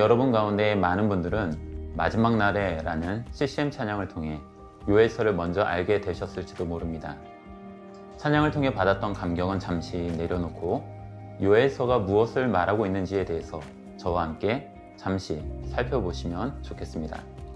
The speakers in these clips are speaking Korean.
여러분 가운데 많은 분들은 마지막 날에라는 CCM 찬양을 통해 요엘서를 먼저 알게 되셨을지도 모릅니다. 찬양을 통해 받았던 감격은 잠시 내려놓고 요엘서가 무엇을 말하고 있는지에 대해서 저와 함께 잠시 살펴보시면 좋겠습니다.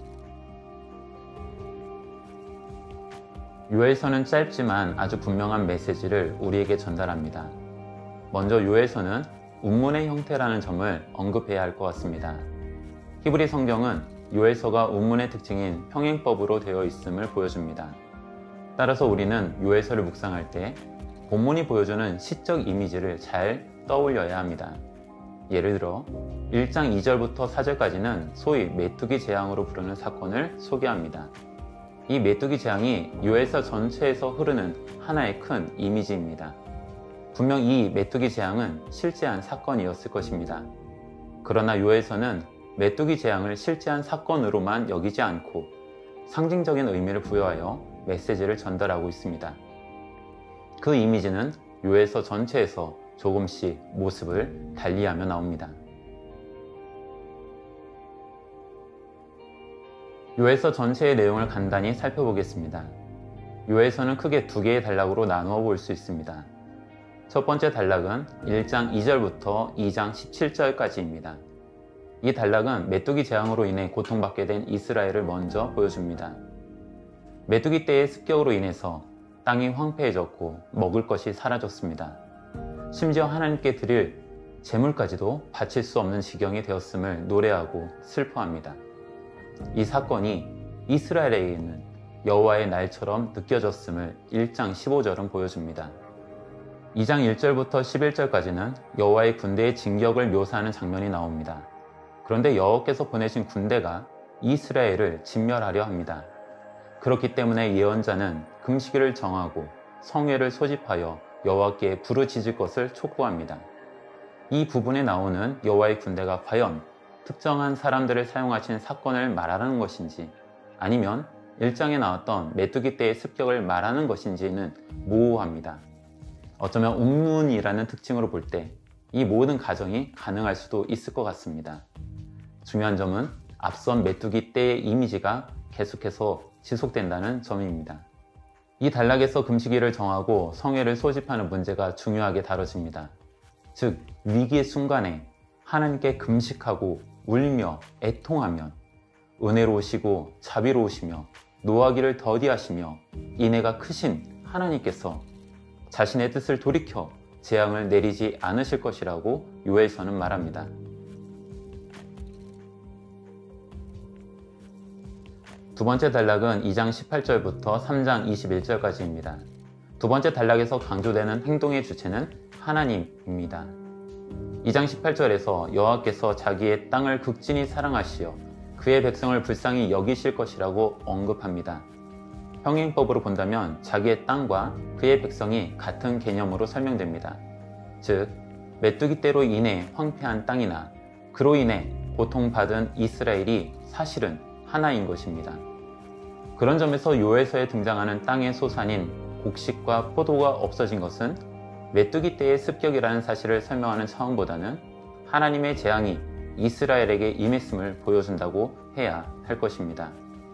요엘서는 짧지만 아주 분명한 메시지를 우리에게 전달합니다. 먼저 요엘서는 운문의 형태라는 점을 언급해야 할 것 같습니다. 히브리 성경은 요엘서가 운문의 특징인 평행법으로 되어 있음을 보여줍니다. 따라서 우리는 요엘서를 묵상할 때 본문이 보여주는 시적 이미지를 잘 떠올려야 합니다. 예를 들어 1장 2절부터 4절까지는 소위 메뚜기 재앙으로 부르는 사건을 소개합니다. 이 메뚜기 재앙이 요엘서 전체에서 흐르는 하나의 큰 이미지입니다. 분명 이 메뚜기 재앙은 실제한 사건이었을 것입니다. 그러나 요엘서는 메뚜기 재앙을 실제한 사건으로만 여기지 않고 상징적인 의미를 부여하여 메시지를 전달하고 있습니다. 그 이미지는 요엘서 전체에서 조금씩 모습을 달리하며 나옵니다. 요엘서 전체의 내용을 간단히 살펴보겠습니다. 요엘서는 크게 두 개의 단락으로 나누어 볼 수 있습니다. 첫 번째 단락은 1장 2절부터 2장 17절까지입니다. 이 단락은 메뚜기 재앙으로 인해 고통받게 된 이스라엘을 먼저 보여줍니다. 메뚜기 떼의 습격으로 인해서 땅이 황폐해졌고 먹을 것이 사라졌습니다. 심지어 하나님께 드릴 제물까지도 바칠 수 없는 지경이 되었음을 노래하고 슬퍼합니다. 이 사건이 이스라엘에게는 여호와의 날처럼 느껴졌음을 1장 15절은 보여줍니다. 2장 1절부터 11절까지는 여호와의 군대의 진격을 묘사하는 장면이 나옵니다. 그런데 여호와께서 보내신 군대가 이스라엘을 진멸하려 합니다. 그렇기 때문에 예언자는 금식일을 정하고 성회를 소집하여 여호와께 부르짖을 것을 촉구합니다. 이 부분에 나오는 여호와의 군대가 과연 특정한 사람들을 사용하신 사건을 말하는 것인지 아니면 1장에 나왔던 메뚜기 떼의 습격을 말하는 것인지는 모호합니다. 어쩌면 운문이라는 특징으로 볼 때 이 모든 가정이 가능할 수도 있을 것 같습니다. 중요한 점은 앞선 메뚜기 떼의 이미지가 계속해서 지속된다는 점입니다. 이 단락에서 금식일을 정하고 성회를 소집하는 문제가 중요하게 다뤄집니다. 즉 위기의 순간에 하나님께 금식하고 울며 애통하면 은혜로우시고 자비로우시며 노하기를 더디하시며 인애가 크신 하나님께서 자신의 뜻을 돌이켜 재앙을 내리지 않으실 것이라고 요엘서는 말합니다. 두 번째 단락은 2장 18절부터 3장 21절까지입니다. 두 번째 단락에서 강조되는 행동의 주체는 하나님입니다. 2장 18절에서 여호와께서 자기의 땅을 극진히 사랑하시어 그의 백성을 불쌍히 여기실 것이라고 언급합니다. 평행법으로 본다면 자기의 땅과 그의 백성이 같은 개념으로 설명됩니다. 즉 메뚜기 떼로 인해 황폐한 땅이나 그로 인해 고통받은 이스라엘이 사실은 하나인 것입니다. 그런 점에서 요엘서에 등장하는 땅의 소산인 곡식과 포도가 없어진 것은 메뚜기 떼의 습격이라는 사실을 설명하는 차원보다는 하나님의 재앙이 이스라엘에게 임했음을 보여준다고 해야 할 것입니다.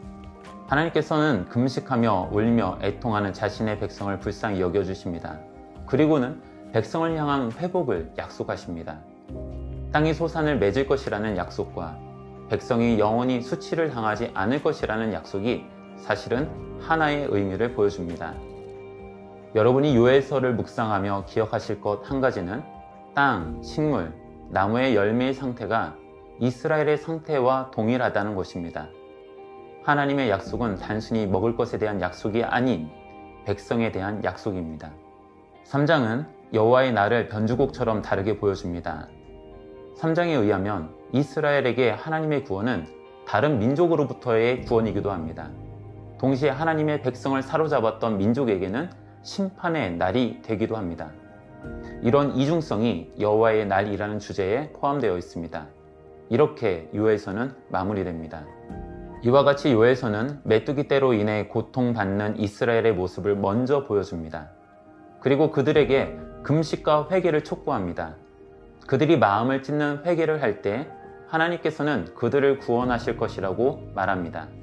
하나님께서는 금식하며 울며 애통하는 자신의 백성을 불쌍히 여겨주십니다. 그리고는 백성을 향한 회복을 약속하십니다. 땅이 소산을 맺을 것이라는 약속과 백성이 영원히 수치를 당하지 않을 것이라는 약속이 사실은 하나의 의미를 보여줍니다. 여러분이 요엘서를 묵상하며 기억하실 것 한 가지는 땅, 식물, 나무의 열매의 상태가 이스라엘의 상태와 동일하다는 것입니다. 하나님의 약속은 단순히 먹을 것에 대한 약속이 아닌 백성에 대한 약속입니다. 3장은 여호와의 날을 변주곡처럼 다르게 보여줍니다. 3장에 의하면 이스라엘에게 하나님의 구원은 다른 민족으로부터의 구원이기도 합니다. 동시에 하나님의 백성을 사로잡았던 민족에게는 심판의 날이 되기도 합니다. 이런 이중성이 여호와의 날이라는 주제에 포함되어 있습니다. 이렇게 요엘서는 마무리됩니다. 이와 같이 요엘서는 메뚜기 떼로 인해 고통받는 이스라엘의 모습을 먼저 보여줍니다. 그리고 그들에게 금식과 회개를 촉구합니다. 그들이 마음을 찢는 회개를 할 때 하나님께서는 그들을 구원하실 것이라고 말합니다.